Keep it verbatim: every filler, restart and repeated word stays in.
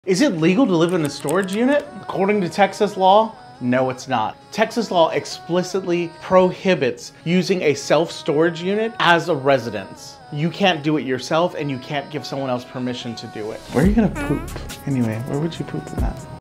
Is it legal to live in a storage unit? According to Texas law, no, it's not. Texas law explicitly prohibits using a self-storage unit as a residence. You can't do it yourself and you can't give someone else permission to do it. Where are you gonna poop? Anyway, where would you poop in that?